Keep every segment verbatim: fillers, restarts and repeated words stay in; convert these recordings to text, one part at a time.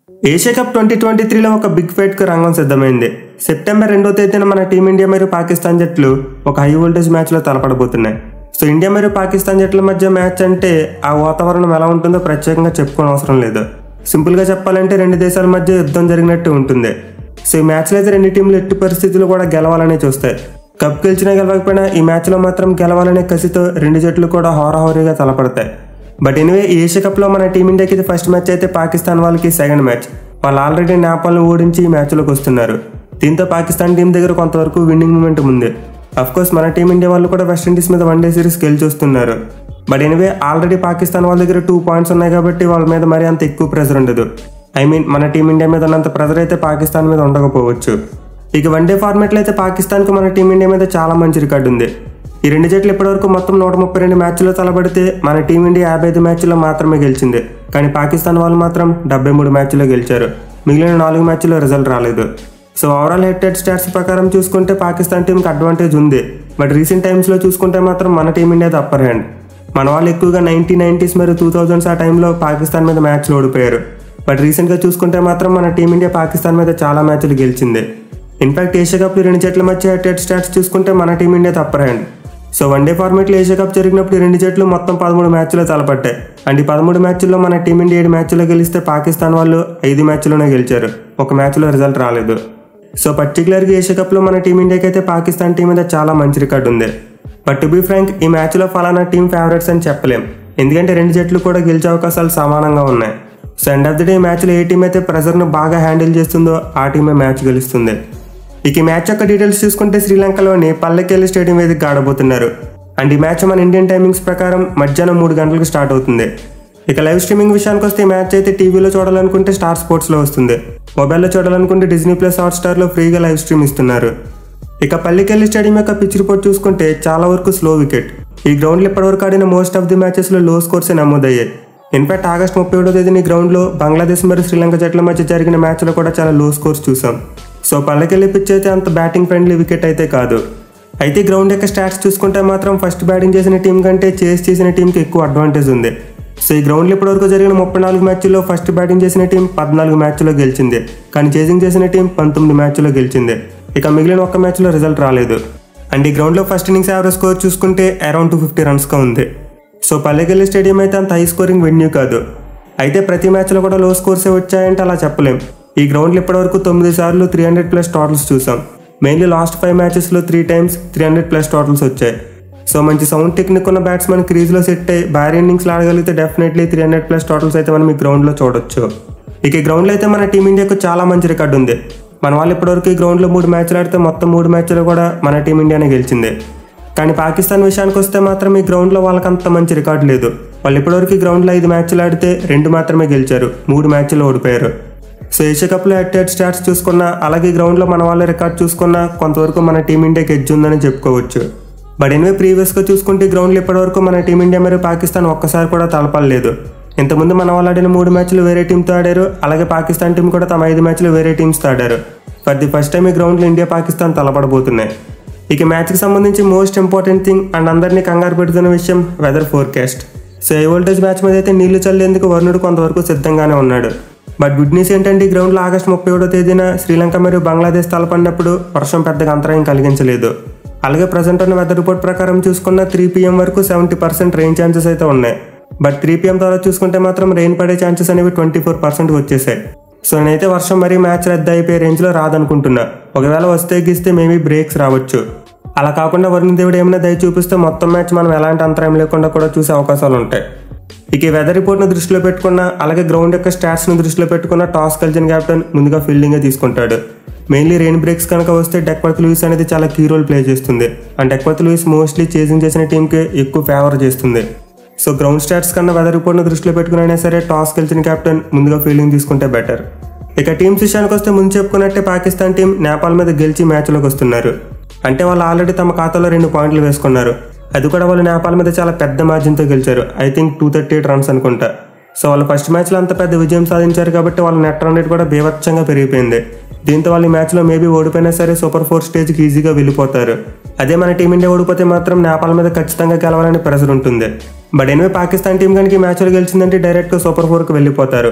Asia cup twenty twenty త్రీలో ఒక big ఫైట్కు రంగం సిద్ధమైంది. సెప్టెంబర్ రెండో తేదీన మన టీమిండియా మరియు పాకిస్తాన్ జట్లు ఒక హై వోల్టేజ్ మ్యాచ్లో తలపడబోతున్నాయి. సో ఇండియా మరియు పాకిస్తాన్ జట్ల మధ్య మ్యాచ్ అంటే ఆ వాతావరణం ఎలా ఉంటుందో ప్రత్యేకంగా చెప్పుకోని అవసరం లేదు. సింపుల్గా చెప్పాలంటే రెండు దేశాల మధ్య యుద్ధం జరిగినట్టు ఉంటుంది. సో ఈ మ్యాచ్లో అయితే రెండు టీంలు ఎట్టి పరిస్థితులు కూడా గెలవాలనే చూస్తాయి. కప్ గెలిచినా గెలవకపోయినా ఈ మ్యాచ్లో మాత్రం గెలవాలనే కసితో రెండు జట్లు కూడా హోరాహోరీగా తలపడతాయి. బట్ ఎనివే ఏషియా కప్లో మన టీమిండియాకి ఇది ఫస్ట్ మ్యాచ్ అయితే పాకిస్తాన్ వాళ్ళకి సెకండ్ మ్యాచ్. వాళ్ళు ఆల్రెడీ నేపాల్ను ఓడించి ఈ మ్యాచ్లోకి వస్తున్నారు. దీంతో పాకిస్తాన్ టీం దగ్గర కొంతవరకు విన్నింగ్ మూమెంట్ ఉంది. అఫ్కోర్స్ మన టీమిండియా వాళ్ళు కూడా వెస్టిండీస్ మీద వన్ డే సిరీస్ గెలిచి వస్తున్నారు. బట్ ఎనివే ఆల్రెడీ పాకిస్తాన్ వాళ్ళ దగ్గర టూ పాయింట్స్ ఉన్నాయి కాబట్టి వాళ్ళ మీద మరీ అంత ఎక్కువ ప్రెజర్ ఉండదు. ఐ మీన్ మన టీమిండియా మీద ఉన్నంత ప్రెజర్ అయితే పాకిస్తాన్ మీద ఉండకపోవచ్చు. ఇక వన్ డే ఫార్మాట్లో అయితే పాకిస్తాన్కి మన టీమిండియా మీద చాలా మంచి రికార్డు ఉంది. ఈ రెండు జట్లు ఇప్పటివరకు మొత్తం నూట ముప్పై రెండు మ్యాచ్లో తలబడితే మన టీమిండియా యాభై ఐదు మ్యాచ్లో మాత్రమే గెలిచింది. కానీ పాకిస్తాన్ వాళ్ళు మాత్రం డెబ్బై మూడు మ్యాచ్లో గెలిచారు. మిగిలిన నాలుగు మ్యాచ్లో రిజల్ట్ రాలేదు. So overall head head stats ప్రకారం చూసుకుంటే పాకిస్తాన్ టీంకి అడ్వాంటేజ్ ఉంది. బట్ రీసెంట్ టైమ్స్లో చూసుకుంటే మాత్రం మన టీమిండియాది అప్పర్ హ్యాండ్. మన వాళ్ళు ఎక్కువగా నైన్టీన్ నైన్టీస్ మరియు టూ థౌజండ్స్ ఆ టైంలో పాకిస్తాన్ మీద మ్యాచ్లు ఓడిపోయారు. బట్ రీసెంట్గా చూసుకుంటే మాత్రం మన టీమిండియా పాకిస్తాన్ మీద చాలా మ్యాచ్లు గెలిచింది. ఇన్ఫాక్ట్ ఏషియా కప్ రెండు జట్ల మధ్య హెడ్ హెడ్ స్టాట్స్ చూసుకుంటే మన టీమిండియాది upper hand. So one day ఫార్మాట్లో ఏషియా కప్ జరిగినప్పుడు రెండు జట్లు మొత్తం పదమూడు మ్యాచ్లో తలపట్టాయి. అండ్ ఈ పదమూడు మ్యాచ్ల్లో మన టీమిండియా ఏడు మ్యాచ్లో గెలిస్తే పాకిస్తాన్ వాళ్ళు ఐదు మ్యాచ్లోనే గెలిచారు. ఒక మ్యాచ్లో రిజల్ట్ రాలేదు. సో పర్టికులర్గా ఏషియా కప్లో మన టీమిండియాకి అయితే పాకిస్తాన్ టీం మీద చాలా మంచి రికార్డు ఉంది. బట్ టు బీ ఫ్రాంక్ ఈ మ్యాచ్లో ఫలానా టీం ఫేవరెట్స్ అని చెప్పలేం. ఎందుకంటే రెండు జట్లు కూడా గెలిచే అవకాశాలు సమానంగా ఉన్నాయి. So end of the day మ్యాచ్లో ఏ టీం అయితే ప్రెజర్ను బాగా హ్యాండిల్ చేస్తుందో ఆ టీమే మ్యాచ్ గెలుస్తుంది. ఇక ఈ మ్యాచ్ యొక్క డీటెయిల్స్ చూసుకుంటే శ్రీలంకలోని పల్లెకెల్లి స్టేడియం వేదికగా ఆడబోతున్నారు. అండ్ ఈ మ్యాచ్ మన ఇండియన్ టైమింగ్స్ ప్రకారం మధ్యాహ్నం మూడు గంటలకు స్టార్ట్ అవుతుంది. ఇక లైవ్ స్ట్రీమింగ్ విషయానికి వస్తే ఈ మ్యాచ్ అయితే టీవీలో చూడాలనుకుంటే స్టార్ స్పోర్ట్స్లో వస్తుంది. మొబైల్లో చూడాలనుకుంటే డిజ్నీ ప్లస్ హాట్స్టార్లో ఫ్రీగా లైవ్ స్ట్రీమ్ ఇస్తున్నారు. ఇక పల్లెకెల్లి స్టేడియం యొక్క పిచ్ రిపోర్ట్ చూసుకుంటే చాలా వరకు స్లో వికెట్. ఈ గ్రౌండ్లో ఇప్పటివరకు ఆడిన మోస్ట్ ఆఫ్ ది మ్యాచెస్లో లో స్కోర్సే నమోదయ్యాయి. ఇన్ఫాక్ట్ ఆగస్టు ముప్పై ఏడో తేదీన ఈ గ్రౌండ్లో బంగ్లాదేశ్ మరియు శ్రీలంక జట్ల మధ్య జరిగిన మ్యాచ్లో కూడా చాలా లో స్కోర్స్ చూసాం. సో పల్లెకెల్లి పిచ్ అయితే అంత బ్యాటింగ్ ఫ్రెండ్లీ వికెట్ అయితే కాదు. అయితే గ్రౌండ్ యొక్క స్టాట్స్ చూసుకుంటే మాత్రం ఫస్ట్ బ్యాటింగ్ చేసిన టీం కంటే చేస్ చేసిన టీంకి ఎక్కువ అడ్వాంటేజ్ ఉంది. సో ఈ గ్రౌండ్లో ఇప్పటివరకు జరిగిన ముప్పై నాలుగు మ్యాచ్ల్లో ఫస్ట్ బ్యాటింగ్ చేసిన టీం పద్నాలుగు మ్యాచ్లో గెలిచింది. కానీ చేసింగ్ చేసిన టీం పంతొమ్మిది మ్యాచ్లో గెలిచింది. ఇక మిగిలిన ఒక్క మ్యాచ్లో రిజల్ట్ రాలేదు. అండ్ ఈ గ్రౌండ్లో ఫస్ట్ ఇన్నింగ్స్ యావరేజ్ స్కోర్ చూసుకుంటే అరౌండ్ టూ ఫిఫ్టీ రన్స్గా ఉంది. సో పల్లెకెల్లి స్టేడియం అయితే అంత హై స్కోరింగ్ వెన్యూ కాదు. అయితే ప్రతి మ్యాచ్లో కూడా లో స్కోర్సే వచ్చాయంటే అలా చెప్పలేం. ఈ గ్రౌండ్లో ఇప్పటివరకు తొమ్మిది సార్లు త్రీ హండ్రెడ్ ప్లస్ టోటల్స్ చూసాం. మెయిన్లీ లాస్ట్ ఫైవ్ మ్యాచెస్లో three times three hundred plus totals వచ్చాయి. సో మంచి సౌండ్ టెక్నిక్ ఉన్న బ్యాట్స్మెన్ క్రీజ్లో సెట్ అయ్యి భారీ ఇన్నింగ్స్లో ఆడగలిగితే definitely three hundred plus totals అయితే మనం ఈ గ్రౌండ్లో చూడొచ్చు. ఇక ఈ గ్రౌండ్లో అయితే మన టీమిండియాకు చాలా మంచి రికార్డు ఉంది. మన వాళ్ళు ఇప్పటివరకు ఈ గ్రౌండ్లో మూడు మ్యాచ్లు ఆడితే మొత్తం మూడు మ్యాచ్లు కూడా మన టీమిండియానే గెలిచింది. కానీ పాకిస్తాన్ విషయానికి వస్తే మాత్రం ఈ గ్రౌండ్లో వాళ్ళకి అంత మంచి రికార్డు లేదు. వాళ్ళు ఇప్పటివరకు ఈ గ్రౌండ్లో ఐదు మ్యాచ్లు ఆడితే రెండు మాత్రమే గెలిచారు, మూడు మ్యాచ్లు ఓడిపోయారు. సో ఏషియా కప్లో హెడ్ హెడ్ స్టాట్స్ చూసుకున్నా అలాగే గ్రౌండ్లో మన వాళ్ళ రికార్డ్ చూసుకున్నా కొంతవరకు మన టీమిండియాకి ఎడ్జ్ ఉందని చెప్పుకోవచ్చు. బట్ ఎనివే ప్రీవియస్గా చూసుకుంటే గ్రౌండ్లో ఇప్పటివరకు మన టీమిండియా మరియు పాకిస్తాన్ ఒక్కసారి కూడా తలపలేదు. ఇంతకుముందు మన వాళ్ళు ఆడిన మూడు మ్యాచ్లు వేరే టీంతో ఆడారు. అలాగే పాకిస్తాన్ టీం కూడా తమ ఐదు మ్యాచ్లు వేరే టీమ్స్తో ఆడారు. ఫర్ ది ఫస్ట్ టైం ఈ గ్రౌండ్లో ఇండియా పాకిస్తాన్ తలపడబోతున్నాయి. ఇక మ్యాచ్కి సంబంధించి మోస్ట్ ఇంపార్టెంట్ థింగ్ అండ్ అందరినీ కంగారు పెడుతున్న విషయం weather forecast. So a voltage match మీద అయితే నీళ్లు చల్లేందుకు వరుణుడు కొంతవరకు సిద్ధంగానే ఉన్నాడు. బట్ గుడ్ న్యూస్ ఏంటంటే ఈ గ్రౌండ్లో ఆగస్టు ముప్పై ఏడో తేదీన శ్రీలంక మరియు బంగ్లాదేశ్ తలపడినప్పుడు వర్షం పెద్దగా అంతరాయం కలిగించలేదు. అలాగే ప్రజెంట్ ఉన్న వెదర్ రిపోర్ట్ ప్రకారం చూసుకున్న త్రీ పిఎం వరకు సెవెంటీ పర్సెంట్ రెయిన్ ఛాన్సెస్ అయితే ఉన్నాయి. బట్ త్రీ పిఎం తర్వాత చూసుకుంటే మాత్రం రెయిన్ పడే ఛాన్సెస్ అనేవి ట్వంటీ ఫోర్ పర్సెంట్కి వచ్చేసాయి. సో నేనైతే వర్షం మరీ మ్యాచ్ రద్దు అయిపోయే రేంజ్లో రాదనుకుంటున్నా. ఒకవేళ వస్తే గీస్తే మేబీ బ్రేక్స్ రావచ్చు. అలా కాకుండా వరుణ దేవుడు ఏమైనా దయ చూపిస్తే మొత్తం మ్యాచ్ మనం ఎలాంటి అంతరాయం లేకుండా కూడా చూసే అవకాశాలు ఉంటాయి. ఇక ఈ వెదర్ రిపోర్ట్ను దృష్టిలో పెట్టుకున్న అలాగే గ్రౌండ్ యొక్క స్టాట్స్ను దృష్టిలో పెట్టుకున్న టాస్ గెలిచిన కెప్టెన్ ముందుగా ఫీల్డింగే తీసుకుంటాడు. మెయిన్లీ రెయిన్ బ్రేక్స్ కనుక వస్తే డెక్వర్త్ లూయిస్ అనేది చాలా కీ రోల్ ప్లే చేస్తుంది. And Duckworth Lewis mostly chasing చేసిన టీంకి ఎక్కువ ఫేవర్ చేస్తుంది. సో గ్రౌండ్ స్టాట్స్ కన్నా వెదర్ రిపోర్ట్ను దృష్టిలో పెట్టుకునైనా సరే టాస్ గెలిచిన కెప్టెన్ ముందుగా ఫీల్డింగ్ తీసుకుంటే బెటర్. ఇక టీమ్స్ విషయానికి వస్తే ముందు చెప్పుకున్నట్టే పాకిస్తాన్ టీం నేపాల్ మీద గెలిచి మ్యాచ్లోకి వస్తున్నారు. అంటే వాళ్ళు ఆల్రెడీ తమ ఖాతాలో రెండు పాయింట్లు వేసుకున్నారు. అది కూడా వాళ్ళు నేపాల్ మీద చాలా పెద్ద మార్జిన్తో గెలిచారు. I think two thirty eight runs అనుకుంటా. సో వాళ్ళు ఫస్ట్ మ్యాచ్లో అంత పెద్ద విజయం సాధించారు కాబట్టి వాళ్ళ నెట్ రన్ రేట్ కూడా బీభత్సంగా పెరిగిపోయింది. దీంతో వాళ్ళు ఈ మ్యాచ్లో మేబీ ఓడిపోయినా సరే సూపర్ ఫోర్ స్టేజ్కి ఈజీగా వెళ్ళిపోతారు. అదే మన టీమిండియా ఓడిపోతే మాత్రం నేపాల్ మీద ఖచ్చితంగా గెలవాలని ప్రెషర్ ఉంటుంది. బట్ ఎనివే పాకిస్తాన్ టీం కనుక ఈ మ్యాచ్లో గెలిచిందంటే డైరెక్ట్గా సూపర్ ఫోర్కి వెళ్ళిపోతారు.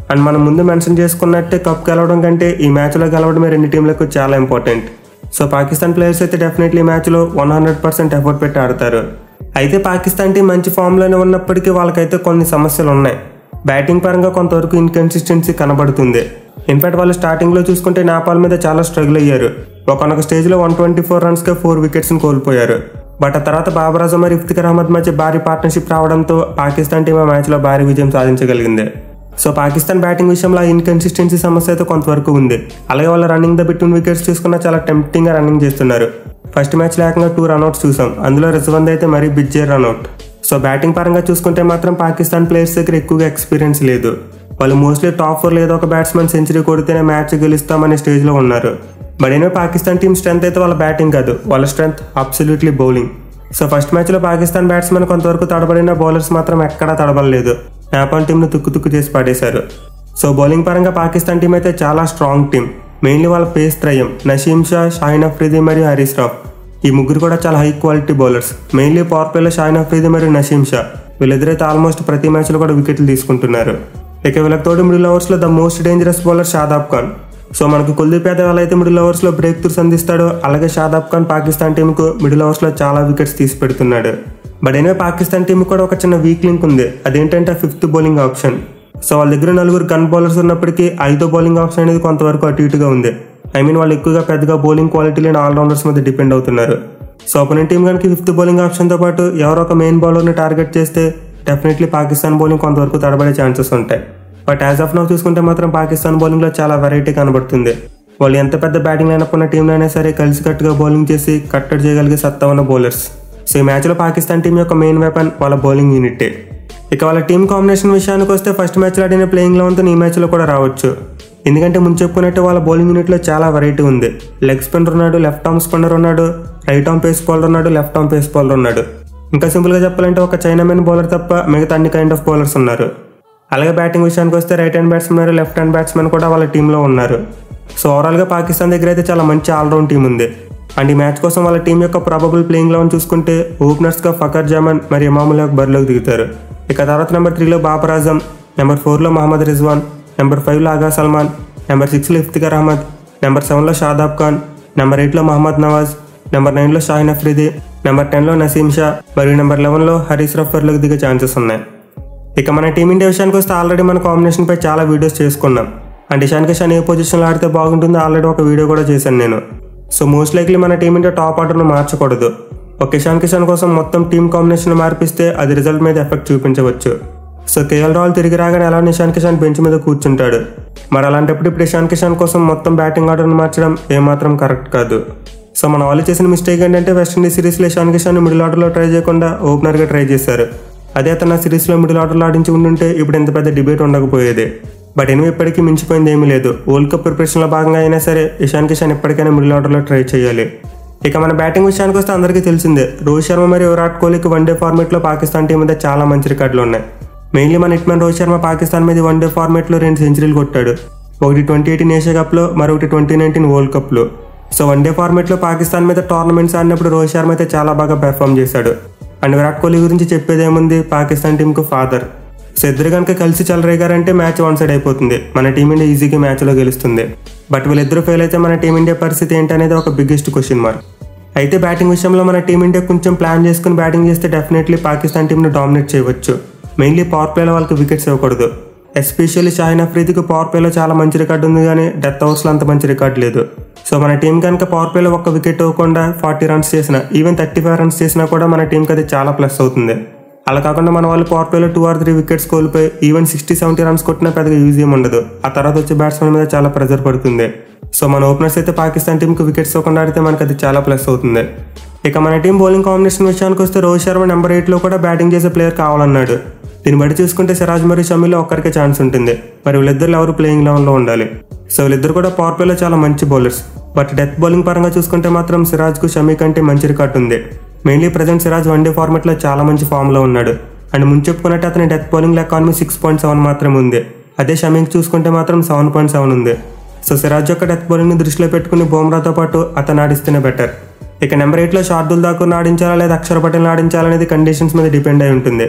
అండ్ మనం ముందు మెన్షన్ చేసుకున్నట్టే కప్ గెలవడం కంటే ఈ మ్యాచ్లో గెలవడమే రెండు టీంలకు చాలా ఇంపార్టెంట్. సో పాకిస్తాన్ ప్లేయర్స్ అయితే డెఫినెట్లీ ఈ మ్యాచ్లో వన్ హండ్రెడ్ పర్సెంట్ ఎఫర్ట్ పెట్టి ఆడతారు. అయితే పాకిస్తాన్ టీం మంచి ఫామ్లోనే ఉన్నప్పటికీ వాళ్ళకైతే కొన్ని సమస్యలు ఉన్నాయి. బ్యాటింగ్ పరంగా కొంతవరకు ఇన్కన్సిస్టెన్సీ కనబడుతుంది. ఇన్ఫాక్ట్ వాళ్ళు స్టార్టింగ్లో చూసుకుంటే నేపాల్ మీద చాలా స్ట్రగుల్ అయ్యారు. ఒకనొక స్టేజ్లో వన్ ట్వంటీ ఫోర్ రన్స్గా ఫోర్ వికెట్స్ని కోల్పోయారు. బట్ ఆ తర్వాత బాబర్ అజమ్ మరియు ఇఫ్తిఖర్ అహ్మద్ మధ్య భారీ పార్ట్నర్షిప్ రావడంతో పాకిస్తాన్ టీం ఆ మ్యాచ్లో భారీ విజయం సాధించగలిగింది. సో పాకిస్తాన్ బ్యాటింగ్ విషయంలో ఇన్కన్సిస్టెన్సీ సమస్య అయితే కొంతవరకు ఉంది. అలాగే వాళ్ళ రన్నింగ్ ద బిట్వీన్ వికెట్స్ చూసుకున్నా చాలా టెంప్టింగ్గా రన్నింగ్ చేస్తున్నారు. ఫస్ట్ మ్యాచ్ లేకుండా టూ రన్అట్స్ చూసాం. అందులో రిజ్వాన్ అయితే మరీ బిజ్జే రన్అట్. సో బ్యాటింగ్ పరంగా చూసుకుంటే మాత్రం పాకిస్తాన్ ప్లేయర్స్ దగ్గర ఎక్కువగా ఎక్స్పీరియన్స్ లేదు. వాళ్ళు మోస్ట్లీ టాప్ ఫోర్ లేదా ఒక బ్యాట్స్మెన్ సెంచరీ కొడితేనే మ్యాచ్ గెలుస్తామనే స్టేజ్లో ఉన్నారు. బట్ ఏమో పాకిస్తాన్ టీం స్ట్రెంత్ అయితే వాళ్ళ బ్యాటింగ్ కాదు, వాళ్ళ strength absolutely bowling. So first మ్యాచ్లో పాకిస్తాన్ బ్యాట్స్మెన్ కొంతవరకు తడబడిన బౌలర్స్ మాత్రం ఎక్కడా తడబడలేదు. నేపాల్ టీంను తుక్కు తుక్కు చేసి పడేశారు. సో బౌలింగ్ పరంగా పాకిస్తాన్ టీం అయితే చాలా స్ట్రాంగ్ టీం. మెయిన్లీ వాళ్ళ పేస్ త్రయం నసీమ్ షా, షాహిన్ అఫ్రీది మరియు హరీష్ రావ్, ఈ ముగ్గురు కూడా చాలా high quality bowlers. Mainly power ప్లేలో షాహిన్ అఫ్రీది మరియు నసీమ్ షా, వీళ్ళిద్దరైతే ఆల్మోస్ట్ ప్రతి మ్యాచ్లో కూడా వికెట్లు తీసుకుంటున్నారు. ఇక వీళ్ళకి తోడు మిడిల్ ఓవర్స్లో the most dangerous bowler Shadab Khan. So మనకు కుల్దీప్ యాదవ్ అయితే మిడిల్ ఓవర్స్లో బ్రేక్ త్రూస్ అందిస్తాడు. అలాగే షాదాబ్ ఖాన్ పాకిస్తాన్ టీంకు మిడిల్ ఓవర్స్లో చాలా వికెట్స్ తీసి పెడుతున్నాడు. బట్ అయినా పాకిస్తాన్ టీం కూడా ఒక చిన్న వీక్ లింక్ ఉంది. అదేంటంటే ఫిఫ్త్ బౌలింగ్ ఆప్షన్. సో వాళ్ళ దగ్గర నలుగురు గన్ బౌలర్స్ ఉన్నప్పటికీ ఐదో బౌలింగ్ ఆప్షన్ అనేది కొంతవరకు అటు ఇటుగా ఉంది. ఐ మీన్ వాళ్ళు ఎక్కువగా పెద్దగా బౌలింగ్ క్వాలిటీ లేని ఆల్రౌండర్స్ మీద డిపెండ్ అవుతున్నారు. సో అపోనెంట్ టీం కనుక ఫిఫ్త్ బౌలింగ్ ఆప్షన్తో పాటు ఎవరో ఒక మెయిన్ బౌలర్ని టార్గెట్ చేస్తే డెఫినెట్లీ పాకిస్తాన్ బౌలింగ్ కొంతవరకు తడబడే ఛాన్సెస్ ఉంటాయి. బట్ యాజ్ ఆఫ్ నౌ చూసుకుంటే మాత్రం పాకిస్తాన్ బౌలింగ్లో చాలా వెరైటీ కనబడుతుంది. వాళ్ళు ఎంత పెద్ద బ్యాటింగ్ లైనప్ ఉన్న టీంలో అయినా సరే కలిసికట్టుగా బౌలింగ్ చేసి కట్టడి చేయగలిగే సత్తా ఉన్న బౌలర్స్. సో ఈ మ్యాచ్లో పాకిస్తాన్ టీం యొక్క మెయిన్ వెపన్ వాళ్ళ బౌలింగ్ యూనిట్. ఇక వాళ్ళ టీం కాంబినేషన్ విషయానికి వస్తే ఫస్ట్ మ్యాచ్లో ఆడిన ప్లేయింగ్ లెవెన్తో ఈ మ్యాచ్లో కూడా రావచ్చు. ఎందుకంటే ముందు చెప్పుకున్నట్టు వాళ్ళ బౌలింగ్ యూనిట్లో చాలా వెరైటీ ఉంది. లెగ్ స్పిన్నర్ ఉన్నాడు, లెఫ్ట్ ఆర్మ్ స్పిన్నర్ ఉన్నాడు, రైట్ ఆర్మ్ పేస్ బౌలర్ ఉన్నాడు, లెఫ్ట్ ఆర్మ్ పేస్ బౌలర్ ఉన్నాడు. ఇంకా సింపుల్గా చెప్పాలంటే ఒక చైనామెన్ బౌలర్ తప్ప మిగతా అన్ని కైండ్ ఆఫ్ బౌలర్స్ ఉన్నారు. అలాగే బ్యాటింగ్ విషయానికి వస్తే right hand batsmen, left hand batsmen కూడా వాళ్ళ టీంలో ఉన్నారు. సో ఓవరాల్గా పాకిస్తాన్ దగ్గర అయితే చాలా మంచి ఆల్రౌండ్ టీం ఉంది. అండ్ ఈ మ్యాచ్ కోసం వాళ్ళ టీం యొక్క ప్రాబబుల్ ప్లేయింగ్ లెవెన్ చూసుకుంటే ఓపెనర్స్గా ఫకర్ జమాన్ మరియు ఇమాముల్ హక్ బరిలోకి దిగుతారు. ఇక తర్వాత నెంబర్ త్రీలో బాబర్ ఆజమ్, నెంబర్ ఫోర్లో మహమ్మద్ రిజ్వాన్, నెంబర్ ఫైవ్లో ఆగా సల్మాన్, నెంబర్ సిక్స్లో ఇఫ్తిఖర్ అహ్మద్, నెంబర్ సెవెన్లో షాదాబ్ ఖాన్, నెంబర్ ఎయిట్లో మహమ్మద్ నవాజ్, నెంబర్ నైన్లో షాహిన్ అఫ్రీది, నెంబర్ టెన్లో నసీమ్ షా మరియు నెంబర్ లెవెన్లో హరీష్ రావ్ బరిలోకి దిగే ఛాన్సెస్ ఉన్నాయి. ఇక మన టీమిండియా విషయానికి వస్తే ఆల్రెడీ మన కాంబినేషన్పై చాలా వీడియోస్ చేసుకున్నాం. అండ్ ఇషాన్ కిషన్ ఏ పొజిషన్లో ఆడితే బాగుంటుందో ఆల్రెడీ ఒక వీడియో కూడా చేశాను నేను. సో మోస్ట్ లైక్లీ మన టీమిండియా టాప్ ఆర్డర్ను మార్చకూడదు. ఒక ఇషాన్ కిషన్ కోసం మొత్తం టీం కాంబినేషన్ మార్పిస్తే అది రిజల్ట్ మీద ఎఫెక్ట్ చూపించవచ్చు. సో కేఎల్ రాహుల్ తిరిగి రాగానే ఎలా ఇషాన్ కిషన్ బెంచ్ మీద కూర్చుంటాడు. మరి అలాంటప్పుడు ఇప్పుడు ఇషాన్ కిషన్ కోసం మొత్తం బ్యాటింగ్ ఆర్డర్ను మార్చడం ఏమాత్రం కరెక్ట్ కాదు. సో మన వాళ్ళు చేసిన మిస్టేక్ ఏంటంటే వెస్టిండీస్ సిరీస్లో ఇషాన్ కిషన్ మిడిల్ ఆర్డర్లో ట్రై చేయకుండా ఓపెనర్గా ట్రై చేశారు. అదే అతను సిరీస్లో మిడిల్ ఆర్డర్లో ఆడించి ఉండుంటే ఇప్పుడు ఎంత పెద్ద డిబేట్ ఉండకపోయేది. బట్ ఎనిమిది ఇప్పటికీ మించిపోయింది ఏమీ లేదు. వరల్డ్ కప్ ప్రిపరేషన్లో భాగంగా అయినా సరే ఇషాన్ కిషన్ ఎప్పటికైనా మిడిల్ ఆర్డర్లో ట్రై చేయాలి. ఇక మన బ్యాటింగ్ విషయానికి వస్తే అందరికీ తెలిసిందే, రోహిత్ శర్మ మరియు విరాట్ కోహ్లీకి వన్డే ఫార్మేట్లో పాకిస్తాన్ టీం మీద చాలా మంచి రికార్డులు ఉన్నాయి. మెయిన్లీ మన హిట్మెన్ రోహిత్ శర్మ పాకిస్తాన్ మీద వన్డే ఫార్మేట్లో రెండు సెంచరీలు కొట్టాడు. ఒకటి ట్వంటీ ఎయిటీన్ ఏషియా కప్లో, మరొకటి ట్వంటీ నైన్టీన్ వరల్డ్ కప్లో. సో వన్డే ఫార్మేట్లో పాకిస్తాన్ మీద టోర్నమెంట్స్ ఆడినప్పుడు రోహిత్ శర్మ అయితే చాలా బాగా పెర్ఫామ్ చేశాడు. అండ్ విరాట్ కోహ్లీ గురించి చెప్పేదేముంది, పాకిస్తాన్ టీంకు ఫాదర్. సో ఇద్దరు కనుక కలిసి చెలరేగారంటే మ్యాచ్ వన్ సైడ్ అయిపోతుంది. మన టీమిండియా ఈజీగా మ్యాచ్లో గెలుస్తుంది. బట్ వీళ్ళిద్దరూ ఫెయిల్ అయితే మన టీమిండియా పరిస్థితి ఏంటనేది ఒక బిగ్గెస్ట్ క్వశ్చన్ మార్క్. అయితే బ్యాటింగ్ విషయంలో మన టీమిండియా కొంచెం ప్లాన్ చేసుకుని బ్యాటింగ్ చేస్తే డెఫినెట్లీ పాకిస్తాన్ టీంని డామినేట్ చేయవచ్చు. మెయిన్లీ పవర్ ప్లేలో వాళ్ళకి వికెట్స్ ఇవ్వకూడదు. ఎస్పెషల్లీ షాహిన్ అఫ్రీదికి పవర్ ప్లేలో చాలా మంచి రికార్డు ఉంది, కానీ డెత్ ఓవర్స్లో అంత మంచి రికార్డు లేదు. సో మన టీం కనుక పవర్ ప్లేలో ఒక్క వికెట్ ఇవ్వకుండా ఫార్టీ రన్స్ చేసినా, ఈవెన్ థర్టీ ఫైవ్ రన్స్ చేసినా కూడా మన టీంకి అది చాలా ప్లస్ అవుతుంది. అలా కాకుండా మన వాళ్ళు పవర్ ప్లేలో టూ ఆర్ త్రీ వికెట్స్ కోల్పోయి ఈవెన్ సిక్స్టీ సెవెంటీ రన్స్ కొట్టినా పెద్దగా యూజ్ ఏమి ఉండదు. ఆ తర్వాత వచ్చే బ్యాట్స్మెన్ మీద చాలా ప్రెజర్ పడుతుంది. సో మన ఓపెనర్స్ అయితే పాకిస్తాన్ టీంకి వికెట్స్ ఇవ్వకుండా ఆడితే మనకు అది చాలా ప్లస్ అవుతుంది. ఇక మన టీం బౌలింగ్ కాంబినేషన్ విషయానికి వస్తే రోహిత్ శర్మ నెంబర్ ఎయిట్లో కూడా బ్యాటింగ్ చేసే ప్లేయర్ కావాలన్నాడు. దీన్ని బట్టి చూసుకుంటే సిరాజ్ మరియు షమీలో ఒక్కరికే ఛాన్స్ ఉంటుంది. మరి వీళ్ళిద్దరు ఎవరు ప్లేయింగ్ లెవెన్లో ఉండాలి. సో వీళ్ళిద్దరు కూడా పవర్ ప్లేలో చాలా మంచి బౌలర్స్. బట్ డెత్ బౌలింగ్ పరంగా చూసుకుంటే మాత్రం సిరాజ్కు షమీ కంటే మంచి రికార్డు ఉంది. మెయిన్లీ ప్రజెంట్ సిరాజ్ వన్డే ఫార్మెట్లో చాలా మంచి ఫామ్లో ఉన్నాడు. అండ్ ముందు చెప్పుకున్నట్టు అతని death bowling economy six point seven మాత్రమే ఉంది. అదే షమీకి చూసుకుంటే మాత్రం సెవెన్ పాయింట్ సెవెన్ ఉంది. సో సిరాజ్ యొక్క డెత్ బౌలింగ్ని దృష్టిలో పెట్టుకుని బుమ్రాతో పాటు అతను ఆడిస్తేనే బెటర్. ఇక నెంబర్ ఎయిట్లో షార్దుల్ ఠాకూర్ని ఆడించాలా లేదా అక్షర్ పటేల్ని ఆడించాలనేది కండిషన్స్ మీద డిపెండ్ అయి ఉంటుంది.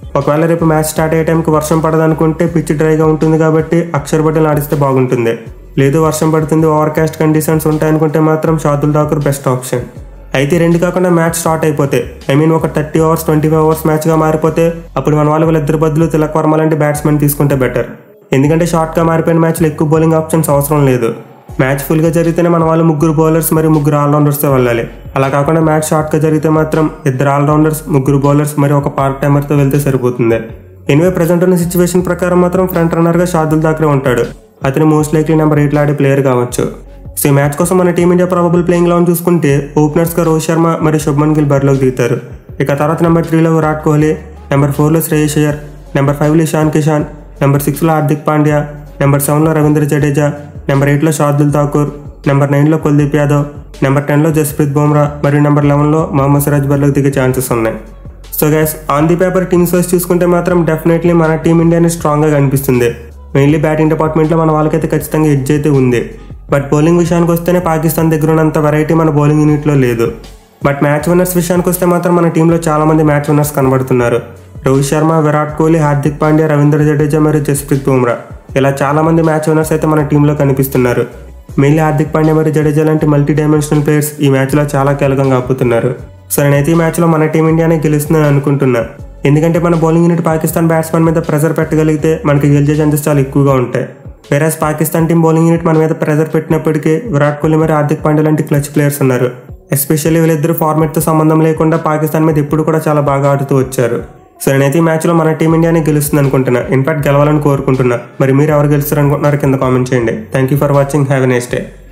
ఒకవేళ రేపు మ్యాచ్ స్టార్ట్ అయ్యే టైంకి వర్షం పడదనుకుంటే పిచ్ డ్రైగా ఉంటుంది కాబట్టి అక్షర్ పటేల్ ఆడిస్తే బాగుంటుంది. లేదు వర్షం పడుతుంది, ఓవర్కాస్ట్ కండిషన్స్ ఉంటాయనుకుంటే మాత్రం శార్దుల్ ఠాకూర్ బెస్ట్ ఆప్షన్. అయితే రెండు కాకుండా మ్యాచ్ స్టార్ట్ అయిపోతే ఐ మీన్ ఒక thirty overs twenty five overs మ్యాచ్గా మారిపోతే అప్పుడు మన వాళ్ళు వీళ్ళిద్దరు బదులు తిలక్ వర్మ లాంటి బ్యాట్స్మెన్ తీసుకుంటే బెటర్. ఎందుకంటే షార్ట్గా మారిపోయిన మ్యాచ్లో ఎక్కువ బౌలింగ్ ఆప్షన్స్ అవసరం లేదు. మ్యాచ్ ఫుల్గా జరిగితేనే మన వాళ్ళు ముగ్గురు బౌలర్స్ మరియు ముగ్గురు ఆల్రౌండర్స్తో వెళ్ళాలి. అలా కాకుండా మ్యాచ్ షార్ట్గా జరిగితే మాత్రం ఇద్దరు ఆల్రౌండర్స్, ముగ్గురు బౌలర్స్ మరియు ఒక పార్ట్ టైమర్తో వెళ్తే సరిపోతుంది. ఎనివే ప్రజెంట్ ఉన్న సిచ్యువేషన్ ప్రకారం మాత్రం ఫ్రంట్ రన్నర్గా శార్దుల్ ఠాకూర్ ఉంటాడు. అతను మోస్ట్ లైక్లీ నెంబర్ ఎయిట్లో ఆడే ప్లేయర్ కావచ్చు. సో ఈ మ్యాచ్ కోసం మన టీమిండియా ప్రాబబుల్ ప్లేయింగ్ లెవెన్ చూసుకుంటే ఓపెనర్స్గా రోహిత్ శర్మ మరియు శుభ్మన్ గిల్ బరిలోకి దిగుతారు. ఇక తర్వాత నెంబర్ త్రీలో విరాట్ కోహ్లీ, నెంబర్ ఫోర్లో శ్రేయస్ అయ్యర్, నెంబర్ ఫైవ్లో ఇషాన్ కిషాన్, నెంబర్ సిక్స్లో హార్దిక్ పాండ్యా, నెంబర్ సెవెన్లో రవీంద్ర జడేజా, నెంబర్ ఎయిట్లో శార్దుల్ ఠాకూర్, నెంబర్ నైన్లో కుల్దీప్ యాదవ్, నెంబర్ టెన్లో జస్ప్రీత్ బుమ్రా మరియు నెంబర్ లెవెన్లో మహమ్మద్ సిరాజ్ బరిలోకి దిగే ఛాన్సెస్ ఉన్నాయి. So guys on the paper teams wise చూసుకుంటే మాత్రం డెఫినెట్లీ మన టీమిండియాని స్ట్రాంగ్గా కనిపిస్తుంది. మెయిన్లీ బ్యాటింగ్ డిపార్ట్మెంట్లో మన వాళ్ళకైతే ఖచ్చితంగా ఎడ్జ్ అయితే ఉంది. బట్ బౌలింగ్ విషయానికి వస్తేనే పాకిస్తాన్ దగ్గర ఉన్నంత వెరైటీ మన బౌలింగ్ యూనిట్లో లేదు. బట్ మ్యాచ్ విన్నర్స్ విషయానికి వస్తే మాత్రం మన టీంలో చాలామంది మ్యాచ్ విన్నర్స్ కనబడుతున్నారు. రోహిత్ శర్మ, విరాట్ కోహ్లీ, హార్దిక్ పాండ్యా, రవీంద్ర జడేజా మరియు జస్ప్రీత్ బుమ్రా ఇలా చాలామంది మ్యాచ్ విన్నర్స్ అయితే మన టీంలో కనిపిస్తున్నారు. మెయిన్లీ హార్దిక్ పాండ్యా మరియు జడేజా లాంటి మల్టీ డైమెన్షనల్ ప్లేయర్స్ ఈ మ్యాచ్లో చాలా కీలకంగా ఆపుతున్నారు. సో నేనైతే ఈ మ్యాచ్లో మన టీమిండియానే గెలుస్తుందని అనుకుంటున్నా. ఎందుకంటే మన బౌలింగ్ యూనిట్ పాకిస్తాన్ బ్యాట్స్మెన్ మీద ప్రెజర్ పెట్టగలిగితే మనకి గెలిచే ఛాన్సెస్ చాలా ఎక్కువగా ఉంటాయి. Whereas Pakistan team bowling unit మన మీద ప్రెజర్ పెట్టినప్పటికీ విరాట్ కోహ్లీ మరియు హార్దిక్ పాండ్యా లాంటి క్లచ్ ప్లేయర్స్ ఉన్నారు. ఎస్పెషల్లీ వీళ్ళిద్దరు ఫార్మేట్తో సంబంధం లేకుండా పాకిస్తాన్ మీద ఎప్పుడు కూడా చాలా బాగా ఆడుతూ వచ్చారు. సో నేనైతే ఈ మ్యాచ్లో మన టీమిండియానే గెలుస్తుంది అనుకుంటున్నా. ఇన్ఫాక్ట్ గెలవాలని కోరుకుంటున్నా. మరి మీరు ఎవరు గెలుస్తారు అనుకుంటున్నారు కింద కామెంట్ చేయండి. Thank you for watching. Have a nice day.